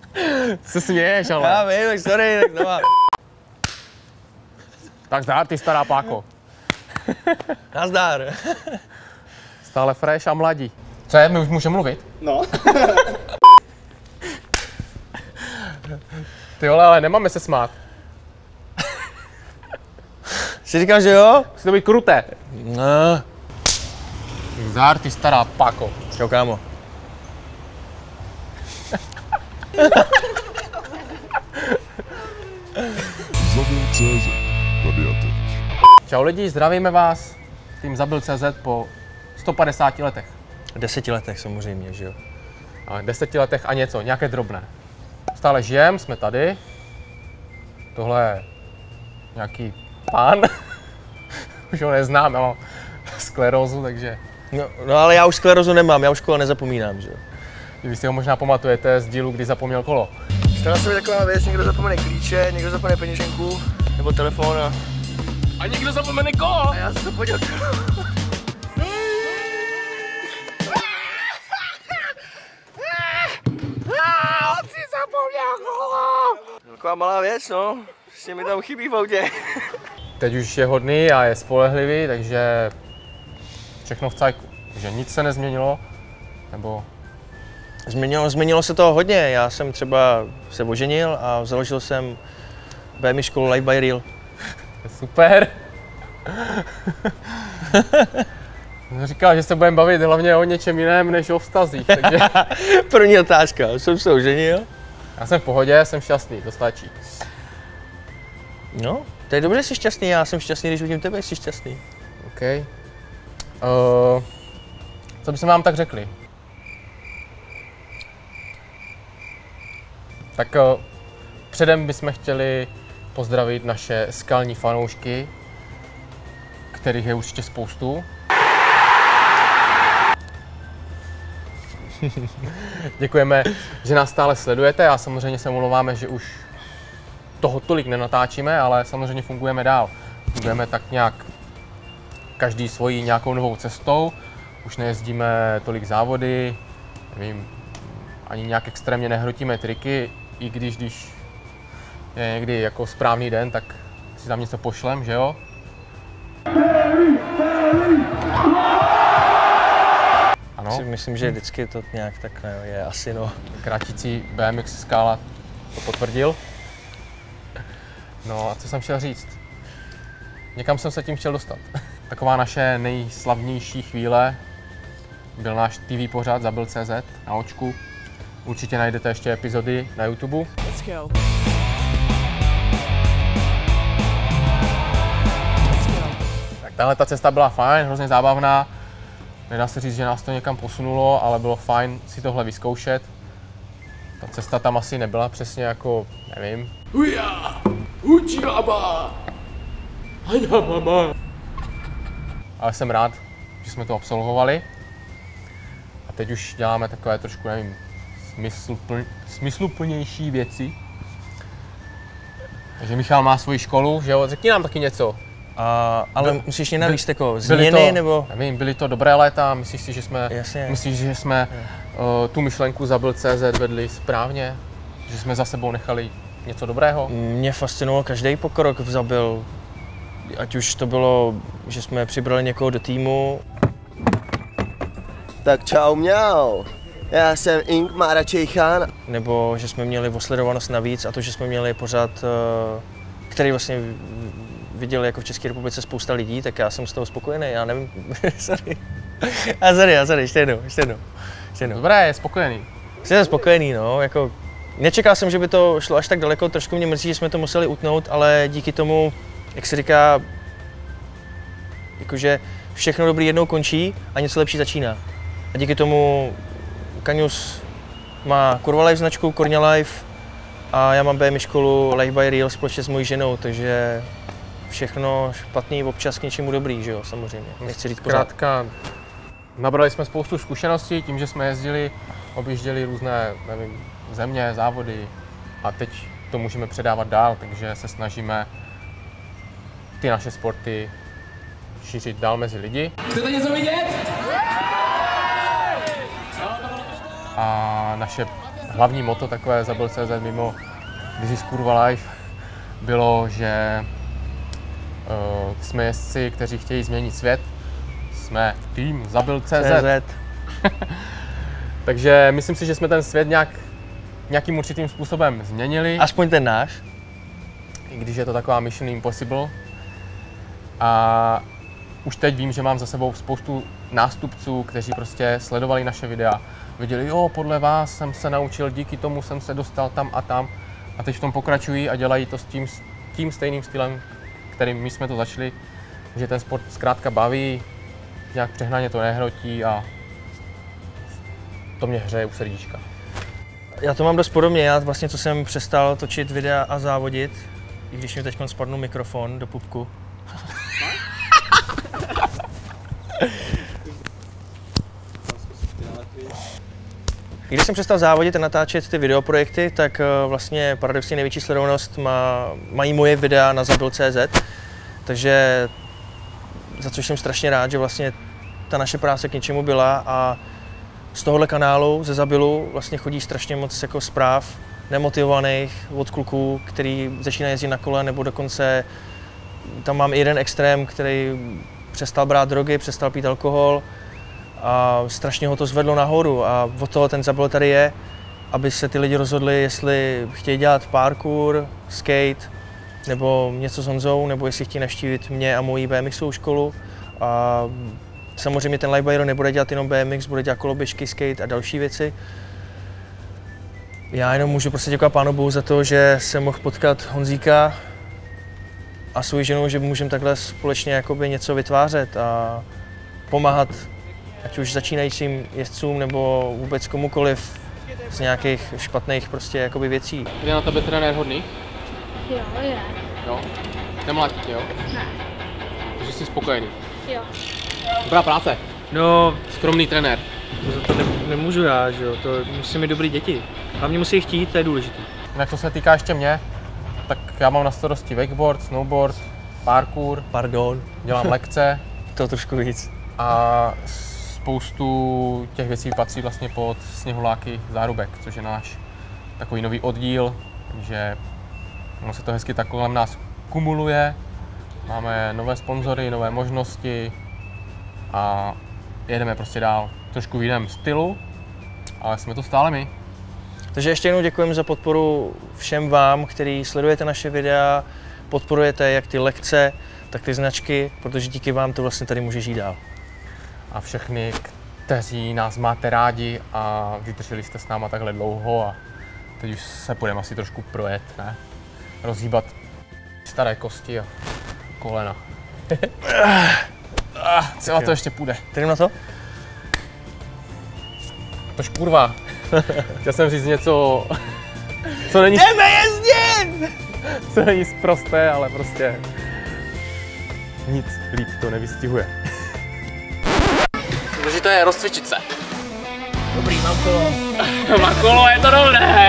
Se směješ, ale. Já vím, tak sorry, tak znova. Tak zdar, ty stará páko. Nazdar. Stále fresh a mladí. Co je, my už můžeme mluvit? No. Ty vole, ale nemáme se smát. Jsi říkal, že jo? Musí to být kruté. No. Zdar, ty stará páko. Čau, kámo. Zabil.cz, tady a teď. Čau lidi, zdravíme vás. Tým Zabil.cz po 150 letech. 10 letech samozřejmě, že jo. A 10 letech a něco, nějaké drobné. Stále žijem, jsme tady. Tohle je nějaký pán. Už ho neznám, já mám sklerózu, takže No ale já už sklerózu nemám, já už kolo nezapomínám, že jo. vy si ho možná pamatujete z dílu, kdy zapomněl kolo. Stala se mi taková věc, někdo zapomene klíče, někdo zapomene peněženku nebo telefon A někdo zapomene kolo! a já jsem to podíval. Taková malá věc, no. Prostě mi tam chybí v autě. Teď už je hodný a je spolehlivý, takže všechno v cajku. Takže nic se nezměnilo, nebo Změnilo se to hodně, já jsem třeba se oženil a založil jsem BMI školu Life by Real. super. Říkal, že se budeme bavit hlavně o něčem jiném než o vztazích, takže První otázka, jsem se oženil. já jsem v pohodě, jsem šťastný, to stačí. No, to je dobře, že jsi šťastný, já jsem šťastný, když vidím tebe, jsi šťastný. OK. Co bychom vám tak řekli? Tak předem bychom chtěli pozdravit naše skalní fanoušky, kterých je určitě spoustu. Děkujeme, že nás stále sledujete a samozřejmě se omlouváme, že už toho tolik nenatáčíme, ale samozřejmě fungujeme dál. Fungujeme tak nějak každý svojí nějakou novou cestou. Už nejezdíme tolik závody, nevím, ani nějak extrémně nehrotíme triky, i když je někdy jako správný den, tak si tam něco pošlem, že jo? Ano, Myslím, že vždycky to nějak tak je asi no. krátící BMX skála to potvrdil. No a co jsem chtěl říct? Někam jsem se tím chtěl dostat. Taková naše nejslavnější chvíle byl náš TV pořad Zabil.cz na očku. Určitě najdete ještě epizody na YouTube. Let's go. Tak tahle ta cesta byla fajn, hrozně zábavná. Nedá se říct, že nás to někam posunulo, ale bylo fajn si tohle vyzkoušet. Ta cesta tam asi nebyla přesně jako, nevím. Ale jsem rád, že jsme to absolvovali. A teď už děláme takové trošku, nevím, smysluplnější věci. Takže Michal má svoji školu, že jo? Řekni nám taky něco. Ale musíš mě navíc jako Byly změny to, nebo... Nevím, byly to dobré léta, myslíš si, že jsme, Jasně. tu myšlenku Zabil.cz vedli správně? Že jsme za sebou nechali něco dobrého? Mě fascinoval každý pokrok v Zabil. Ať už to bylo, že jsme přibrali někoho do týmu. Tak čau mňau. Já jsem Ingmar Čejchan. Nebo že jsme měli osledovanost navíc a to, že jsme měli pořad, který vlastně viděli jako v České republice spousta lidí, tak já jsem z toho spokojený, já nevím, sorry. Sorry, ještě jednou. Dobré, je spokojený. Jsem spokojený, no, jako nečekal jsem, že by to šlo až tak daleko, trošku mě mrzí, že jsme to museli utnout, ale díky tomu, jak se říká, jakože všechno dobrý jednou končí a něco lepší začíná. A díky tomu Kaňus má Kurva Life značku, Korňa Life a já mám BMI školu Life by Real společně s mojí ženou, takže všechno špatný občas k něčemu dobrý, že jo, samozřejmě, nechci říct pořád. Zkrátka, nabrali jsme spoustu zkušeností tím, že jsme jezdili, objížděli různé, nevím, země, závody a teď to můžeme předávat dál, takže se snažíme ty naše sporty šířit dál mezi lidi. Chcete něco vidět? A A naše hlavní motto takové Zabil.cz mimo This is Kurva Life bylo, že jsme jezdci, kteří chtějí změnit svět. Jsme tým Zabil.cz. Takže myslím si, že jsme ten svět nějakým určitým způsobem změnili. Aspoň ten náš. I když je to taková mission impossible. A už teď vím, že mám za sebou spoustu nástupců, kteří prostě sledovali naše videa. Viděli, jo, podle vás jsem se naučil, díky tomu jsem se dostal tam a tam. A teď v tom pokračují a dělají to s tím stejným stylem, kterým my jsme to začali. Že ten sport zkrátka baví, nějak přehnaně to nehrotí a to mě hřeje u srdíčka. Já to mám dost podobně, já vlastně co jsem přestal točit videa a závodit, i když mi teď spadnul mikrofon do pupku. Když jsem přestal závodit a natáčet ty videoprojekty, tak vlastně paradoxně největší sledovanost mají moje videa na Zabil.cz, takže za což jsem strašně rád, že vlastně ta naše práce k něčemu byla a z tohohle kanálu, ze Zabilu, vlastně chodí strašně moc jako zpráv nemotivovaných od kluků, který začínají jezdit na kole, nebo dokonce tam mám i jeden extrém, který přestal brát drogy, přestal pít alkohol a strašně ho to zvedlo nahoru a od toho ten Zabil tady je, aby se ty lidi rozhodli, jestli chtějí dělat parkour, skate, nebo něco s Honzou, nebo jestli chtějí navštívit mě a moji BMXovou školu. A samozřejmě ten Lightbyro nebude dělat jenom BMX, bude dělat koloběžky, skate a další věci. Já jenom můžu prostě děkovat Pánu Bohu za to, že jsem mohl potkat Honzíka a svou ženu, že můžeme takhle společně jakoby něco vytvářet a pomáhat ať už začínajícím jezdcům nebo vůbec komukoliv z nějakých špatných prostě jakoby věcí. Je na tebe trenér hodný? Jo, je. Jo? Nemlátí tě, jo? Ne. Takže jsi spokojený. Jo. Dobrá práce. No, Skromný trenér. to nemůžu já, že jo, to musí mít dobrý děti. Hlavně musí chtít, to je důležité. Jak to se týká ještě mě, tak já mám na starosti wakeboard, snowboard, parkour, Pardon. dělám lekce To trošku víc. a spoustu těch věcí patří vlastně pod Sněhuláky Zárubek, což je náš takový nový oddíl, takže ono se to hezky tak kolem nás kumuluje. Máme nové sponzory, nové možnosti a jedeme prostě dál. Trošku v jiném stylu, ale jsme to stále my. Takže ještě jednou děkujeme za podporu všem vám, kteří sledujete naše videa, podporujete jak ty lekce, tak ty značky, protože díky vám to vlastně tady může žít dál. A všechny, kteří nás máte rádi a vydrželi jste s náma takhle dlouho a teď už se půjdeme asi trošku projet, ne? Rozhýbat staré kosti a kolena. Celá to ještě půjde. Jdem na to? Tož kurva. Chtěl jsem říct něco, co není... Jdeme jezdit! Co není sprosté, ale prostě nic líp to nevystihuje. Důležité je rozcvičit se. Dobrý, mám kolo. Má kolo, je to dobré.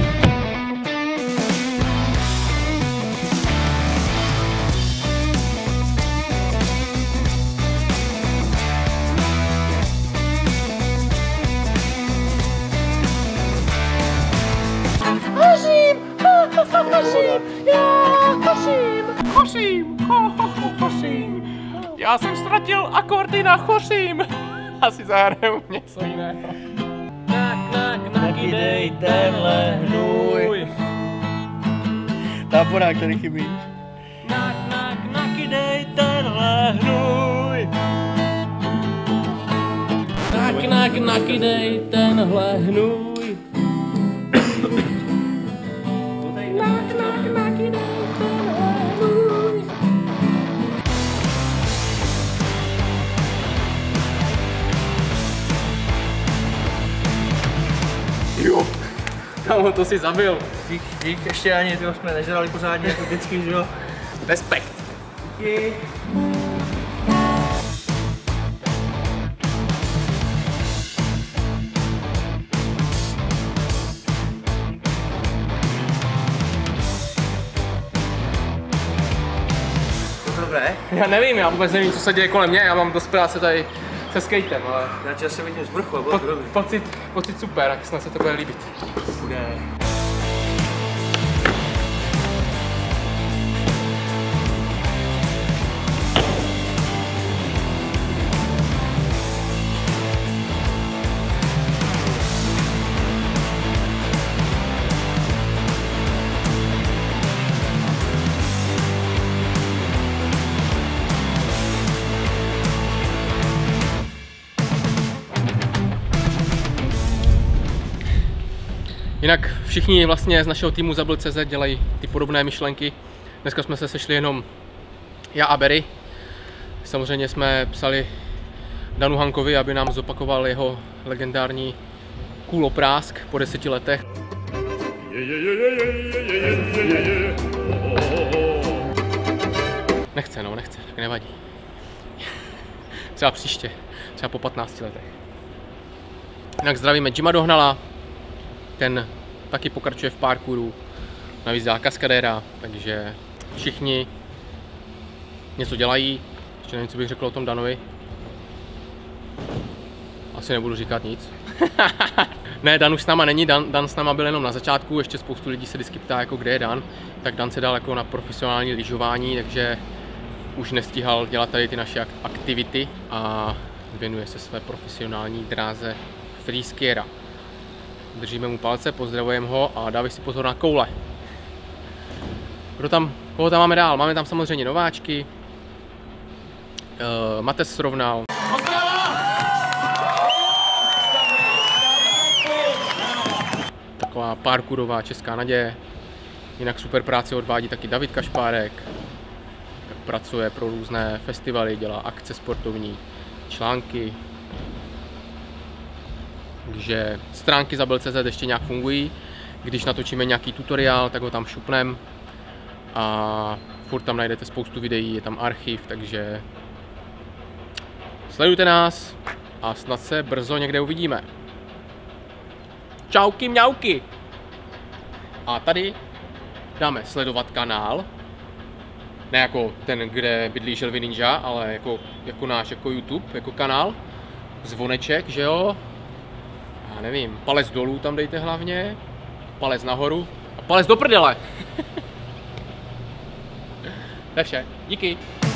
Choším. Já jsem ztratil akordy na choším. Asi zahraju něco jiného. Nakydej tenhle hnůj. Táborák tady chybí. Nakydej tenhle hnůj. Nakydej tenhle hnůj. Jo, kámo, to si zabil. Dík, ještě ani tyho jsme nežrali pořádně, jako vždycky, že jo? Respekt. Díky. Já nevím, já vůbec nevím, co se děje kolem mě, já mám dost práce tady se skatem, ale Já tě asi vidím z vrchu, pocit super, jak snad se to bude líbit. Bude. Jinak všichni vlastně z našeho týmu Zabil.cz dělají ty podobné myšlenky. Dneska jsme se sešli jenom já a Berry. Samozřejmě jsme psali Danu Hankovi, aby nám zopakoval jeho legendární kuloprásk po 10 letech. Nechce, tak nevadí. Třeba příště, třeba po 15 letech. Jinak zdravíme Jima Dohnala, ten taky pokračuje v parkouru, navíc dělá kaskadéra, takže všichni něco dělají. Ještě nevím, co bych řekl o tom Danovi. Asi nebudu říkat nic. Ne, Dan už s náma není, Dan s náma byl jenom na začátku, ještě spoustu lidí se vždycky ptá, jako kde je Dan. Tak Dan se dal jako na profesionální lyžování, takže už nestíhal dělat tady ty naše aktivity a věnuje se své profesionální dráze freeskiera. Držíme mu palce, pozdravujeme ho a dávej si pozor na koule. Koho tam máme dál? Máme tam samozřejmě nováčky. Matez srovnal. Taková parkourová česká naděje. Jinak super práci odvádí taky David Kašpárek. Pracuje pro různé festivaly, dělá akce sportovní, články. Takže stránky Zabil.cz ještě nějak fungují. Když natočíme nějaký tutoriál, tak ho tam šupnem. A furt tam najdete spoustu videí, je tam archiv, takže sledujte nás a snad se brzo někde uvidíme. Čauky mňauky! A tady dáme sledovat kanál. Ne jako ten, kde bydlí Želvy Ninja, ale jako náš jako YouTube, jako kanál. Zvoneček, že jo? Já nevím, palec dolů tam dejte hlavně, palec nahoru a palec do prdele. To je vše, díky.